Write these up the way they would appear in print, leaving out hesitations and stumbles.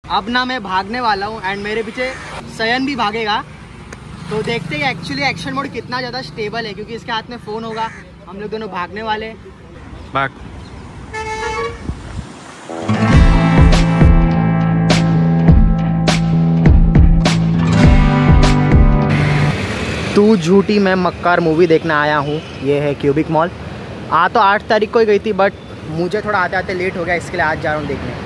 अब ना मैं भागने वाला हूँ एंड मेरे पीछे सयन भी भागेगा। तो देखते हैं एक्चुअली एक्शन मोड कितना ज़्यादा स्टेबल है, क्योंकि इसके हाथ में फ़ोन होगा। हम लोग दोनों भागने वाले। भाग। तू झूठी मैं मक्कार मूवी देखने आया हूँ। ये है क्यूबिक मॉल। आ तो 8 तारीख को ही गई थी, बट मुझे थोड़ा आते आते लेट हो गया, इसके लिए आज जा रहा हूँ देखने।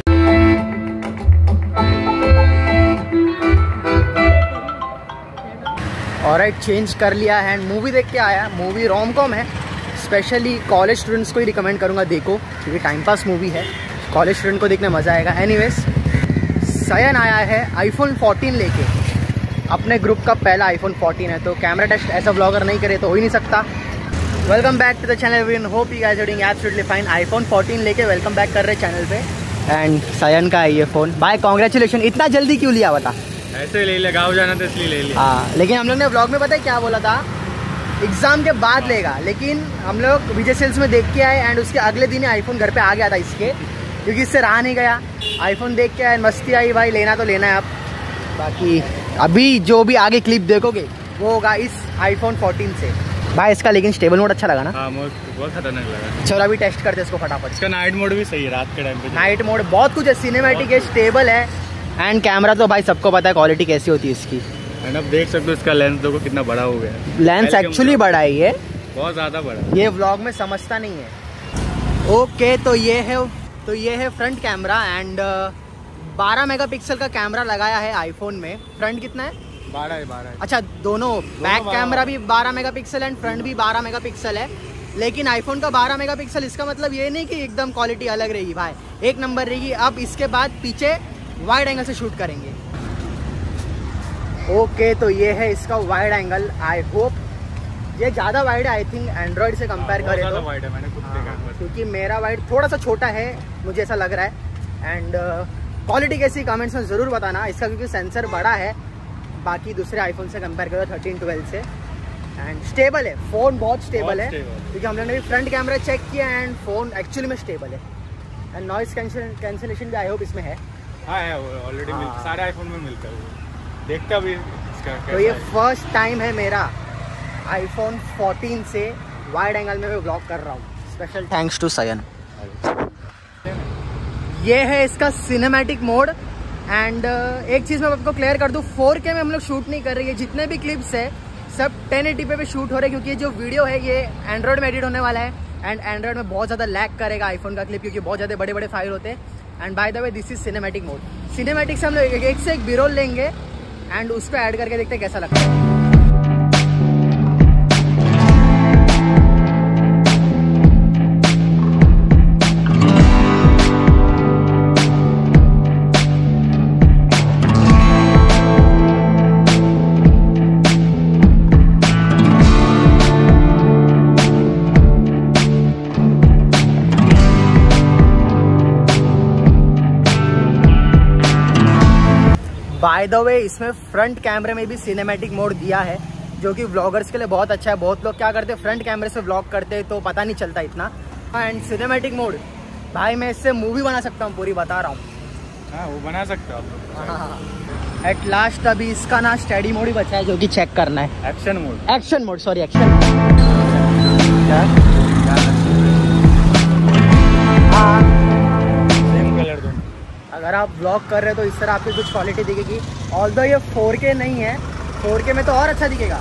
ऑलराइट, चेंज कर लिया है एंड मूवी देख के आया। मूवी रोम कॉम है, स्पेशली कॉलेज स्टूडेंट्स को ही रिकमेंड करूँगा देखो, क्योंकि टाइम पास मूवी है। कॉलेज स्टूडेंट को देखने मज़ा आएगा। एनीवेज, सयन आया है आईफोन 14 लेके। अपने ग्रुप का पहला आईफोन 14 है, तो कैमरा टेस्ट ऐसा व्लॉगर नहीं करे तो हो ही नहीं सकता। Welcome back to the channel everyone, hope you guys are doing absolutely fine. IPhone 14 लेके वेलकम बैक कर रहे चैनल पे। एंड सयन का है ये फ़ोन। भाई कॉन्ग्रेचुलेशन। इतना जल्दी क्यों लिया बता? ऐसे ले लिया, गाँव जाना था इसलिए ले लिया। हाँ, लेकिन हम लोग ने व्लॉग में पता है क्या बोला था, एग्ज़ाम के बाद लेगा। लेकिन हम लोग विजय सेल्स में देख के आए एंड उसके अगले दिन ही आईफोन घर पे आ गया था इसके, क्योंकि इससे रहा नहीं गया। आईफोन देख के आए, मस्ती आई भाई, लेना तो लेना है अब। बाकी अभी जो भी आगे क्लिप देखोगे वो होगा इस आईफोन 14 से। भाई इसका लेकिन स्टेबल मोड अच्छा लगा ना? हाँ, बहुत खतरनाक लगा। चलो अभी टेस्ट करते हैं इसको फटाफट। इसका नाइट मोड भी सही है, रात के टाइम पे। नाइट मोड बहुत कुछ है, सिनेमैटिक है, स्टेबल है एंड कैमरा तो भाई सबको पता है क्वालिटी कैसी होती है इसकी। एंड अब देख सकते हो इसका लेंस देखो कितना बड़ा हो गया है। लेंस एक्चुअली बड़ा है, ये बहुत ज़्यादा बड़ा। ये व्लॉग में समझता नहीं है। ओके, तो ये है फ्रंट कैमरा एंड 12 मेगापिक्सल का कैमरा लगाया है आईफोन में। फ्रंट कितना है? 12 है। अच्छा, दोनों बैक कैमरा भी 12 मेगापिक्सल एंड फ्रंट भी 12 मेगापिक्सल है। लेकिन आईफोन का 12 मेगापिक्सल, इसका मतलब ये नहीं कि एकदम क्वालिटी अलग रहेगी भाई, एक नंबर रहेगी। अब इसके बाद पीछे वाइड एंगल से शूट करेंगे। ओके, तो ये है इसका वाइड एंगल। आई होप ये ज़्यादा वाइड है, आई थिंक एंड्रॉयड से कंपेयर करें तो। वाइड है, मैंने खुद देखा, क्योंकि मेरा वाइड थोड़ा सा छोटा है, मुझे ऐसा लग रहा है। एंड क्वालिटी कैसी कमेंट्स में ज़रूर बताना इसका, क्योंकि सेंसर बड़ा है बाकी दूसरे आईफोन से कंपेयर करो 13, 12 से। एंड स्टेबल है फ़ोन, बहुत स्टेबल है, क्योंकि हम लोगों ने भी फ्रंट कैमरा चेक किया एंड फ़ोन एक्चुअली में स्टेबल है। एंड नॉइस कैंसिलेशन भी आई होप इसमें है। हाँ है, ऑलरेडी सारे आईफोन में मिलता है वो। देखता भी इसका। तो ये फर्स्ट टाइम है मेरा आईफोन 14 से वाइड एंगल में मैं व्लॉग कर रहा हूँ। Special thanks to Sayan. ये है इसका सिनेमैटिक मोड एंड एक चीज़ मैं आपको क्लियर कर दूँ, 4K में हम लोग शूट नहीं कर रहे हैं। जितने भी क्लिप्स है सब 1080p पे शूट हो रहे हैं, क्योंकि जो वीडियो है ये एंड्रॉयड में एडिट होने वाला है एंड एंड्रॉयड में बहुत ज़्यादा लैग करेगा आईफोन का क्लिप, क्योंकि बहुत ज़्यादा बड़े बड़े फाइल होते हैं। And by the way this is cinematic mode. Cinematic से हम लोग एक से एक B-roll लेंगे एंड उसको ऐड करके देखते हैं कैसा लगता है। बाय द वे इसमें फ्रंट कैमरे में भी सिनेमैटिक मोड दिया है, जो कि व्लॉगर्स के लिए बहुत अच्छा है। बहुत लोग क्या करते हैं, फ्रंट कैमरे से व्लॉग करते हैं तो पता नहीं चलता इतना। एंड सिनेमैटिक मोड भाई मैं इससे मूवी बना सकता हूँ, पूरी बता रहा हूँ। हाँ, वो बना सकते हो आप। हाँ, एट लास्ट अभी इसका ना स्टडी मोड ही बचा है, जो कि चेक करना है। Action mode sorry action. Same colour दोनों। अगर आप व्लॉग कर रहे हो तो इस तरह आपकी कुछ क्वालिटी दिखेगी। ऑल्दो ये 4K नहीं है, 4K में तो और अच्छा दिखेगा।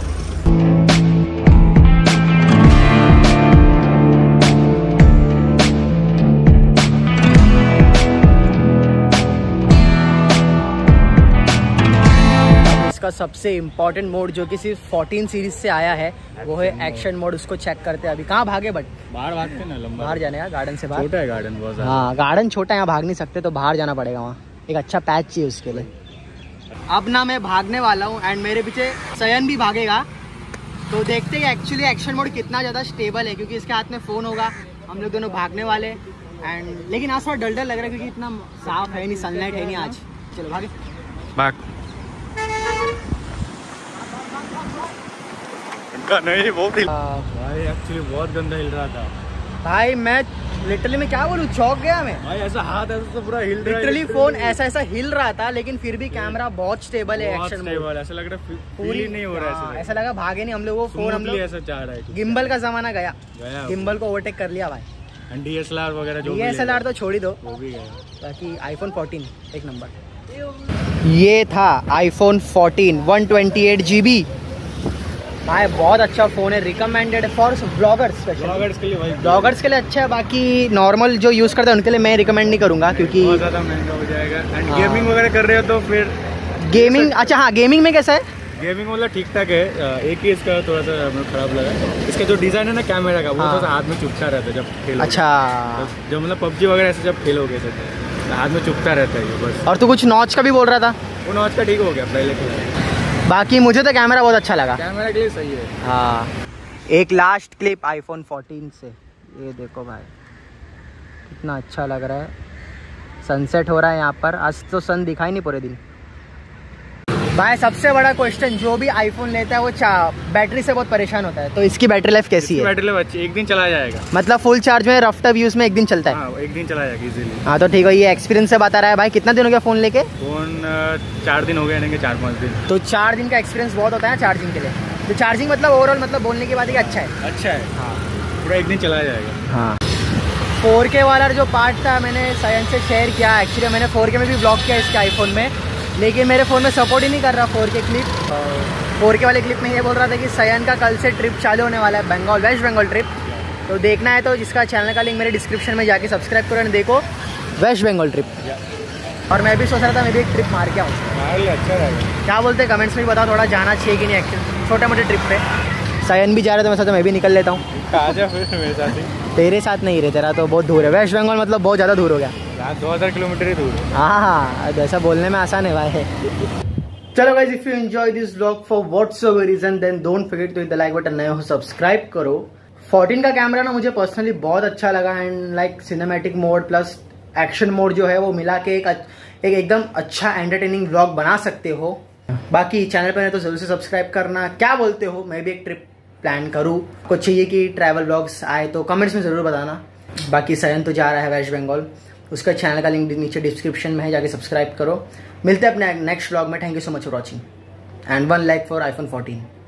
इसका सबसे इम्पोर्टेंट मोड जो कि सिर्फ 14 सीरीज से आया है वो है एक्शन मोड। उसको चेक करते हैं। अभी कहाँ भागे, बट बाहर भागते ना, लंबा बाहर जाने का, गार्डन से बाहर। छोटा है गार्डन बहुत ज़्यादा। हाँ, गार्डन छोटा है, यहाँ भाग नहीं सकते तो बाहर जाना पड़ेगा। वहाँ एक अच्छा पैच चाहिए उसके लिए। अब ना मैं भागने वाला हूँ एंड मेरे पीछे सयन भी भागेगा। तो देखते हैं एक्चुअली एक्शन मोड कितना ज़्यादा स्टेबल है, क्योंकि इसके हाथ में फ़ोन होगा। हम लोग दोनों भागने वाले एंड लेकिन आज थोड़ा डल लग रहा है, क्योंकि इतना साफ है नहीं, सनलाइट है नहीं आज। चलो भागे, भाग। नहीं, बहुत हिल भाई, एक्चुअली बहुत गंदा हिल रहा था भाई। मैं लिटरली मैं क्या बोलूँ, चौंक गया मैं भाई। ऐसा हाथ ऐसा तो पूरा हिल रहा है, लिटरली फोन ऐसा ऐसा हिल रहा था, लेकिन फिर भी कैमरा बहुत स्टेबल है, एक्शन मोड। ऐसा लग रहा है पूरी नहीं हो रहा है, ऐसा लगा भागे नहीं हम लोग, वो फोन हम लोग ऐसा चाह रहा है। गिम्बल का जमाना गया, गिम्बल को ओवरटेक कर लिया भाई। DSLR वगैरह जो DSLR तो छोड़ ही दो, वो भी गया। बाकी iPhone 14 एक नंबर। ये था iPhone 14 128 GB भाई, बहुत अच्छा फ़ोन है, रिकमेंडेड फॉर ब्लॉगर्स के लिए भाई, ब्लॉगर्स के लिए अच्छा है। बाकी नॉर्मल जो यूज़ करते हैं उनके लिए मैं रिकमेंड नहीं करूँगा, क्योंकि बहुत ज़्यादा महंगा हो जाएगा। एंड गेमिंग वगैरह कर रहे हो तो फिर गेमिंग, अच्छा हाँ गेमिंग में कैसा है? गेमिंग मतलब ठीक ठाक है। एक ही इसका थोड़ा सा खराब लगा, इसका जो डिज़ाइन है ना कैमरा का, वो थोड़ा सा हाथ में चुभता रहता है जब खेलो। अच्छा, जो मतलब PUBG वगैरह ऐसे जब खेलोगे तो हाथ में चुभता रहता है ये बस। और तू कुछ नॉच का भी बोल रहा था? वो नॉच का ठीक हो गया पहले के। बाकी मुझे तो कैमरा बहुत अच्छा लगा, कैमरा के लिए सही है। हाँ, एक लास्ट क्लिप iPhone 14 से, ये देखो भाई कितना अच्छा लग रहा है, सनसेट हो रहा है यहाँ पर। आज तो सन दिखाई नहीं पूरे दिन भाई। सबसे बड़ा क्वेश्चन, जो भी आईफोन लेता है वो बैटरी से बहुत परेशान होता है, तो इसकी बैटरी लाइफ कैसी है? बैटरी लाइफ अच्छी, एक दिन चला जाएगा। मतलब फुल चार्ज में रफ टफ यूज में एक दिन चलता है? हाँ, एक दिन चला जाएगा इजीली। हाँ तो ठीक है, ये एक्सपीरियंस से बता रहा है भाई। कितना दिन हो गया फ़ोन लेके? फ़ोन 4 दिन हो गए, 4-5 दिन। तो 4 दिन का एक्सपीरियंस बहुत होता है चार्जिंग के लिए। तो चार्जिंग मतलब ओवरऑल मतलब बोलने के बाद ही अच्छा है? अच्छा है, हाँ, पूरा एक दिन चला जाएगा। हाँ, 4K वाला जो पार्ट था मैंने सयन से शेयर किया। एक्चुअली मैंने 4K में भी ब्लॉग किया इसके आईफोन में, लेकिन मेरे फ़ोन में सपोर्ट ही नहीं कर रहा 4K क्लिप। 4K वाले क्लिप में ये बोल रहा था कि सयन का कल से ट्रिप चालू होने वाला है, बंगाल, वेस्ट बंगाल ट्रिप। तो देखना है तो जिसका चैनल का लिंक मेरे डिस्क्रिप्शन में जाके सब्सक्राइब करो और देखो वेस्ट बंगाल ट्रिप। और मैं भी सोच रहा था मैं भी एक ट्रिप मार के आऊँ। अच्छा रहेगा। क्या बोलते हैं कमेंट्स में बताओ, थोड़ा जाना चाहिए कि नहीं एक्चुअली छोटे मोटे ट्रिप पे? सयन भी जा रहे तो मैं सोचा मैं भी निकल लेता हूँ। आजा फिर मेरे साथ ही। तेरे साथ नहीं रहे, तेरा तो बहुत दूर है, वेस्ट बंगाल मतलब बहुत ज़्यादा दूर हो गया। 2000 किलोमीटर ही दूर है। हाँ, ऐसा बोलने में आसान है भाई। चलो guys, if you enjoy this vlog for whatsoever reason then don't forget to hit the like button, नए हो सब्सक्राइब करो। 14 का कैमरा ना मुझे पर्सनली बहुत अच्छा लगा, and like cinematic mode plus action mode जो है वो मिला के एक एकदम अच्छा एंटरटेनिंग व्लॉग बना सकते हो। बाकी चैनल पर है तो जरूर से सब्सक्राइब करना। क्या बोलते हो, मैं भी एक ट्रिप प्लान करूँ? कुछ चाहिए कि ट्रैवल व्लॉग्स आए तो कमेंट्स में ज़रूर बताना। बाकी सयन तो जा रहा है वेस्ट बंगाल, उसका चैनल का लिंक नीचे डिस्क्रिप्शन में है, जाके सब्सक्राइब करो। मिलते हैं अपने नेक्स्ट व्लॉग में। Thank you so much for watching and 1 like for iPhone 14।